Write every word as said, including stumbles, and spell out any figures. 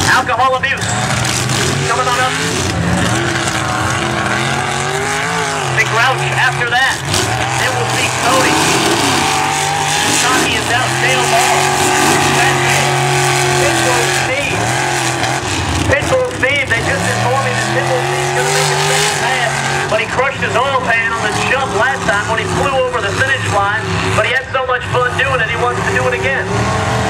Alcohol abuse. Coming on up. Big Grouch after that. Then we'll see Cody. Cocky is out, tail ball. Pitbull Steve. Pitbull Steve, they just informed me that Pitbull Steve's going to make his second pass, but he crushed his oil pan on the jump last time when he flew over the finish line, but he had so much fun doing it, he wants to do it again.